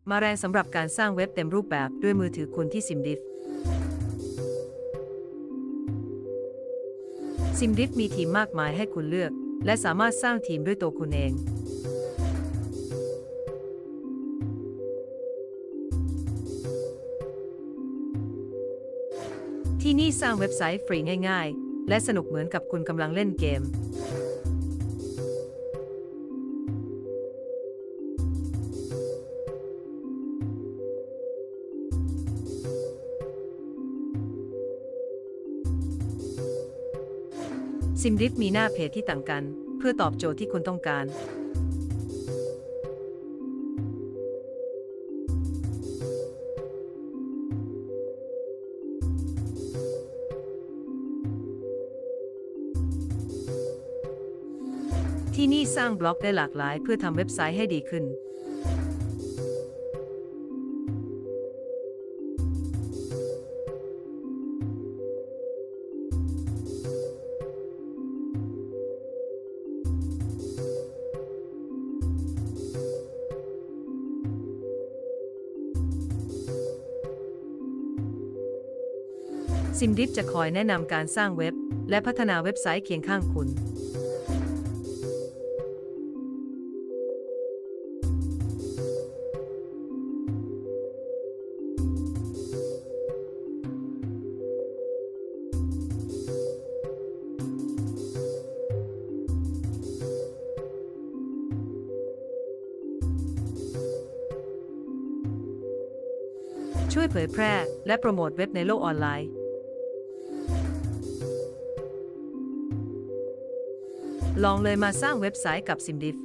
มาแรงสำหรับการสร้างเว็บเต็มรูปแบบด้วยมือถือคุณที่ SimDiff SimDiff มีทีมมากมายให้คุณเลือกและสามารถสร้างทีมด้วยตัวคุณเองที่นี่สร้างเว็บไซต์ฟรีง่ายๆและสนุกเหมือนกับคุณกำลังเล่นเกมSimDiffมีหน้าเพจที่ต่างกันเพื่อตอบโจทย์ที่คุณต้องการที่นี่สร้างบล็อกได้หลากหลายเพื่อทำเว็บไซต์ให้ดีขึ้นSimDiff จะคอยแนะนำการสร้างเว็บและพัฒนาเว็บไซต์เคียงข้างคุณช่วยเผยแพร่และโปรโมทเว็บในโลกออนไลน์ลองเลยมาสร้างเว็บไซต์กับ SimDiff